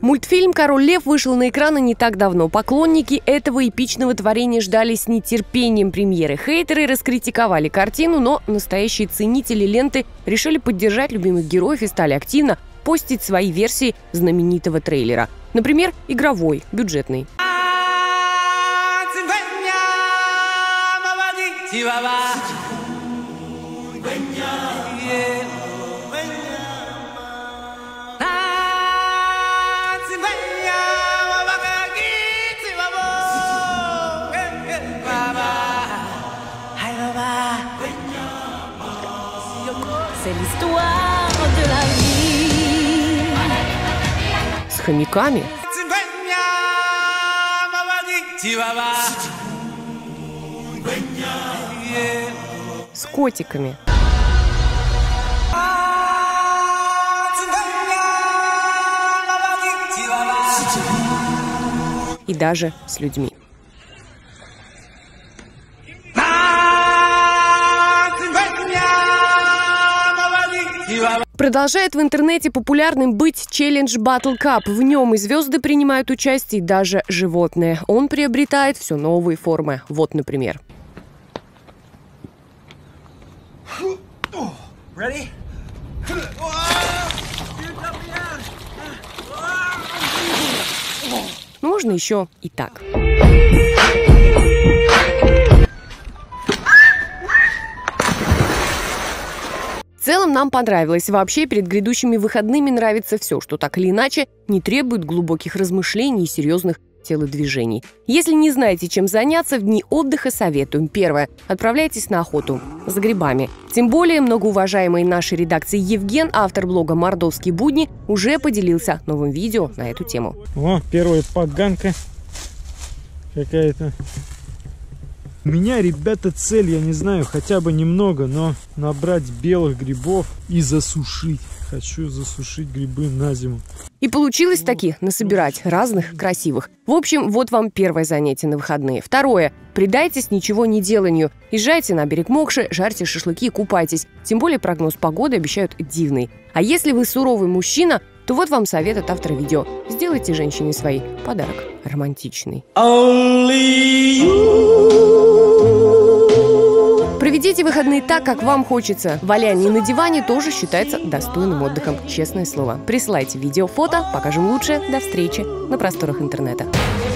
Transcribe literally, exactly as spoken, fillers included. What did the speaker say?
Мультфильм «Король лев» вышел на экраны не так давно. Поклонники этого эпичного творения ждали с нетерпением премьеры. Хейтеры раскритиковали картину, но настоящие ценители ленты решили поддержать любимых героев и стали активно постить свои версии знаменитого трейлера. Например, игровой, бюджетный. C'est l'histoire de la vie. С хомяками. С котиками. И даже с людьми. Продолжает в интернете популярным быть челлендж Battle Cup. В нем и звезды принимают участие, и даже животные. Он приобретает все новые формы. Вот, например. Ну, можно еще и так. В целом нам понравилось. Вообще, перед грядущими выходными нравится все, что так или иначе не требует глубоких размышлений и серьезных телодвижений. Если не знаете, чем заняться, в дни отдыха советуем. Первое. Отправляйтесь на охоту за грибами. Тем более, многоуважаемый нашей редакции Евген, автор блога «Мордовские будни», уже поделился новым видео на эту тему. О, первая поганка какая-то. У меня, ребята, цель, я не знаю, хотя бы немного, но набрать белых грибов и засушить. Хочу засушить грибы на зиму. И получилось таки насобирать разных красивых. В общем, вот вам первое занятие на выходные. Второе. Предайтесь ничего не деланию. Езжайте на берег Мокши, жарьте шашлыки и купайтесь. Тем более прогноз погоды обещают дивный. А если вы суровый мужчина, то вот вам совет от автора видео. Сделайте женщине своей подарок романтичный. Проведите выходные так, как вам хочется. Валяние на диване тоже считается достойным отдыхом. Честное слово. Присылайте видео, фото, покажем лучше. До встречи на просторах интернета.